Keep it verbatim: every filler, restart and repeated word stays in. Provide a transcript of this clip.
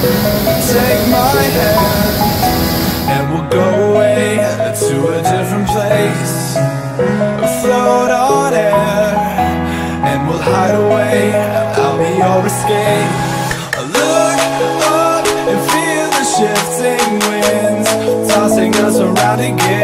Take my hand and we'll go away to a different place, float on air, and we'll hide away. I'll be your escape. Look up and feel the shifting winds tossing us around again.